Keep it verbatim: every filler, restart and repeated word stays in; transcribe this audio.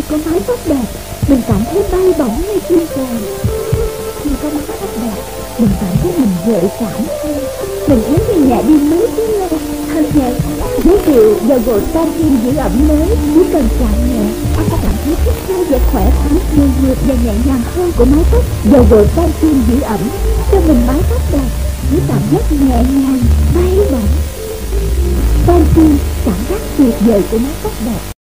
có mái tóc đẹp, mình cảm thấy bay bổng như chim trời. Khi có mái tóc đẹp, mình cảm thấy mình gợi cảm hơn. Mình thấy như nhẹ đi mấy kg. Thật vậy, giới thiệu dầu gội Pantene giữ ẩm mới, chỉ cần chạm nhẹ, anh sẽ cảm thấy thích nghi vẻ khỏe khoắn, mượt mượt và nhẹ nhàng hơn của mái tóc. Dầu gội Pantene giữ ẩm cho mình mái tóc đẹp với cảm giác nhẹ nhàng, bay bổng. Pantene, cảm giác tuyệt vời của mái tóc đẹp.